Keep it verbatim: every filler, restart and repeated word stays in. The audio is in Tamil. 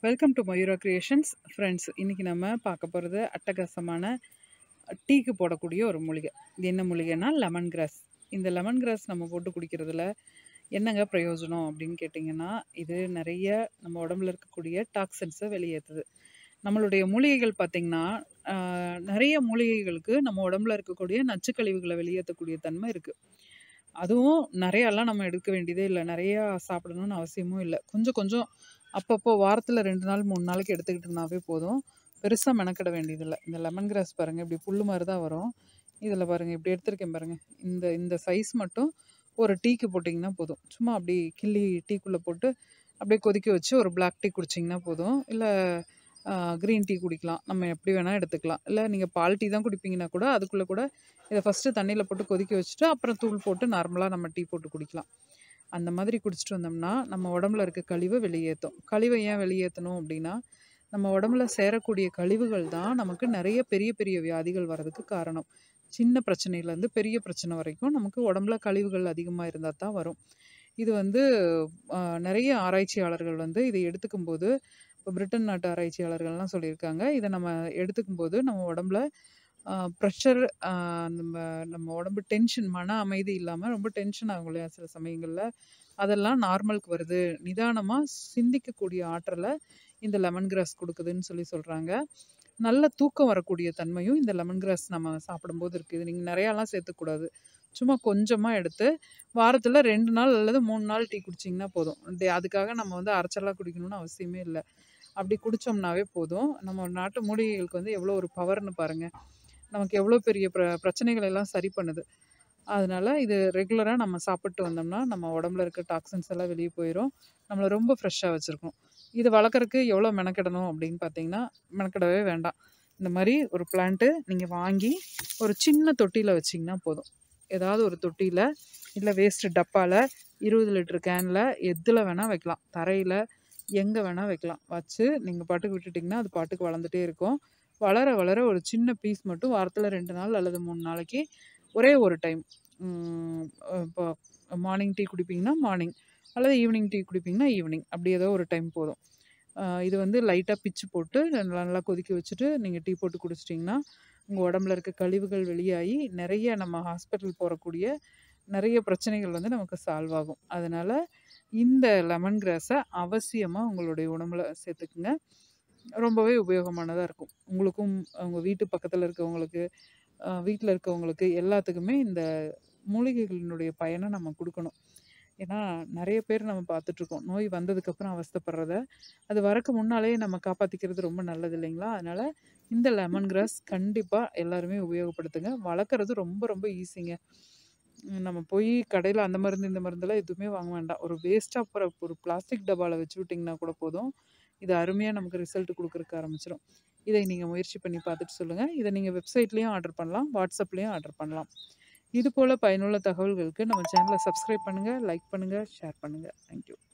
Welcome to Mayura creations friends. இன்றைக்கி நம்ம பார்க்க போகிறது அட்டகாசமான டீக்கு போடக்கூடிய ஒரு மூலிகை. இது என்ன மூலிகைன்னா லெமன் கிராஸ். இந்த லெமன் கிராஸ் நம்ம போட்டு குடிக்கிறதுல என்னங்க பிரயோஜனம் அப்படின்னு கேட்டிங்கன்னா, இது நிறைய நம்ம உடம்புல இருக்கக்கூடிய டாக்ஸின்ஸை வெளியேற்றுது. நம்மளுடைய மூலிகைகள் பார்த்திங்கன்னா, நிறைய மூலிகைகளுக்கு நம்ம உடம்புல இருக்கக்கூடிய நச்சுக்கழிவுகளை வெளியேற்றக்கூடிய தன்மை இருக்குது. அதுவும் நிறையாலாம் நம்ம எடுக்க வேண்டியதே இல்லை, நிறையா சாப்பிடணும்னு அவசியமும் இல்லை. கொஞ்சம் கொஞ்சம் அப்பப்போ வாரத்தில் ரெண்டு நாள் மூணு நாளைக்கு எடுத்துக்கிட்டோம்னாவே போதும். பெருசாக மெனக்கிட வேண்டியதில்லை. இந்த லெமன் கிராஸ் பாருங்கள், இப்படி புல் மாதிரி தான் வரும். இதில் பாருங்கள், இப்படி எடுத்திருக்கேன் பாருங்கள். இந்த இந்த சைஸ் மட்டும் ஒரு டீக்கு போட்டிங்கன்னா போதும். சும்மா அப்படி கிள்ளி டீக்குள்ளே போட்டு அப்படியே கொதிக்க வச்சு ஒரு பிளாக் டீ குடிச்சிங்கன்னா போதும். இல்லை க்ரீன் டீ குடிக்கலாம், நம்ம எப்படி வேணால் எடுத்துக்கலாம். இல்லை நீங்கள் பால் டீ தான் குடிப்பீங்கன்னா கூட அதுக்குள்ளே கூட இதை ஃபஸ்ட்டு தண்ணியில் போட்டு கொதிக்க வச்சுட்டு அப்புறம் தூள் போட்டு நார்மலாக நம்ம டீ போட்டு குடிக்கலாம். அந்த மாதிரி குடிச்சிட்டு வந்தோம்னா நம்ம உடம்புல இருக்க கழிவை வெளியேற்றும். கழிவை ஏன் வெளியேற்றணும் அப்படின்னா, நம்ம உடம்புல சேரக்கூடிய கழிவுகள் தான் நமக்கு நிறைய பெரிய பெரிய வியாதிகள் வர்றதுக்கு காரணம். சின்ன பிரச்சனையிலேருந்து பெரிய பிரச்சனை வரைக்கும் நமக்கு உடம்புல கழிவுகள் அதிகமாக இருந்தால் தான் வரும். இது வந்து நிறைய ஆராய்ச்சியாளர்கள் வந்து இதை எடுத்துக்கும்போது, இப்போ பிரிட்டன் நாட்டு ஆராய்ச்சியாளர்கள்லாம் சொல்லியிருக்காங்க, இதை நம்ம எடுத்துக்கும்போது நம்ம உடம்புல ப்ரெஷர், நம்ம நம்ம உடம்பு டென்ஷன், மன அமைதி இல்லாமல் ரொம்ப டென்ஷன் ஆகும் இல்லையா சில சமயங்களில், அதெல்லாம் நார்மலுக்கு வருது. நிதானமாக சிந்திக்கக்கூடிய ஆற்றலை இந்த லெமன் கிராஸ் கொடுக்குதுன்னு சொல்லி சொல்கிறாங்க. நல்ல தூக்கம் வரக்கூடிய தன்மையும் இந்த லெமன் கிராஸ் நம்ம சாப்பிடும்போது இருக்குது. நீங்கள் நிறையாலாம் சேர்த்துக்கூடாது, சும்மா கொஞ்சமாக எடுத்து வாரத்தில் ரெண்டு நாள் அல்லது மூணு நாள் டீ குடிச்சிங்கன்னா போதும். அதுக்காக நம்ம வந்து அரைச்சலாக குடிக்கணும்னு அவசியமே இல்லை. அப்படி குடித்தோம்னாவே போதும். நம்ம நாட்டு மூலிகைகளுக்கு வந்து எவ்வளோ ஒரு பவர்னு பாருங்கள். நமக்கு எவ்வளோ பெரிய பிர பிரச்சனைகள் எல்லாம் சரி பண்ணுது. அதனால் இது ரெகுலராக நம்ம சாப்பிட்டு வந்தோம்னா நம்ம உடம்புல இருக்க டாக்ஸின்ஸ் எல்லாம் வெளியே போயிடும். நம்மளை ரொம்ப ஃப்ரெஷ்ஷாக வச்சுருக்கோம். இது வளர்க்குறதுக்கு எவ்வளோ மெனக்கிடணும் அப்படின்னு பார்த்தீங்கன்னா, மெனக்கிடவே வேண்டாம். இந்த மாதிரி ஒரு பிளான்ட்டு நீங்கள் வாங்கி ஒரு சின்ன தொட்டியில் வச்சிங்கன்னா போதும். ஏதாவது ஒரு தொட்டியில், இல்லை வேஸ்ட்டு டப்பாவில், இருபது லிட்டர் கேனில், எதில் வேணால் வைக்கலாம். தரையில் எங்கே வேணால் வைக்கலாம். வச்சு நீங்கள் பாட்டுக்கு விட்டுட்டிங்கன்னா அது பாட்டுக்கு வளர்ந்துட்டே இருக்கும். வளர வளர ஒரு சின்ன பீஸ் மட்டும் வாரத்தில் ரெண்டு நாள் அல்லது மூணு நாளைக்கு ஒரே ஒரு டைம், இப்போ மார்னிங் டீ குடிப்பிங்கன்னா மார்னிங் அல்லது ஈவினிங் டீ குடிப்பிங்கன்னா ஈவினிங், அப்படி ஏதோ ஒரு டைம் போதும். இது வந்து லைட்டாக பிச்சு போட்டு நல்லா நல்லா கொதிக்க வச்சுட்டு நீங்கள் டீ போட்டு குடிச்சிட்டிங்கன்னா உங்கள் உடம்புல இருக்க கழிவுகள் வெளியாகி நிறைய நம்ம ஹாஸ்பிட்டல் போகக்கூடிய நிறைய பிரச்சனைகள் வந்து நமக்கு சால்வ் ஆகும். அதனால் இந்த லெமன் கிராஸை அவசியமாக உங்களுடைய உணவில் சேர்த்துக்குங்க. ரொம்பவே உபயோகமானதாக இருக்கும். உங்களுக்கும் உங்கள் வீட்டு பக்கத்தில் இருக்கவங்களுக்கு, வீட்டில் இருக்கவங்களுக்கு எல்லாத்துக்குமே இந்த மூலிகைகளினுடைய பயனை நம்ம கொடுக்கணும். ஏன்னா நிறைய பேர் நம்ம பார்த்துட்ருக்கோம், நோய் வந்ததுக்கப்புறம் அவஸ்தைப்படுறத, அது வரக்கு முன்னாலே நம்ம காப்பாற்றிக்கிறது ரொம்ப நல்லது இல்லைங்களா? அதனால் இந்த லெமன் கிராஸ் கண்டிப்பாக எல்லாருமே உபயோகப்படுத்துங்க. வளர்க்குறது ரொம்ப ரொம்ப ஈஸிங்க. நம்ம போய் கடையில் அந்த மருந்து இந்த மருந்தெல்லாம் எதுவுமே வாங்க வேண்டாம். ஒரு வேஸ்ட்டாக போகிற ஒரு பிளாஸ்டிக் டப்பாவில் வச்சு விட்டிங்கன்னா கூட போதும். இது அருமையாக நமக்கு ரிசல்ட் கொடுக்குறக்கு ஆரம்பிச்சிடும். இதை நீங்கள் முயற்சி பண்ணி பார்த்துட்டு சொல்லுங்கள். இதை நீங்கள் வெப்சைட்லேயும் ஆர்டர் பண்ணலாம், வாட்ஸ்அப்லேயும் ஆர்டர் பண்ணலாம். இது போல் பயனுள்ள தகவல்களுக்கு நம்ம சேனலை சப்ஸ்கிரைப் பண்ணுங்கள், லைக் பண்ணுங்கள், ஷேர் பண்ணுங்கள். தேங்க்யூ.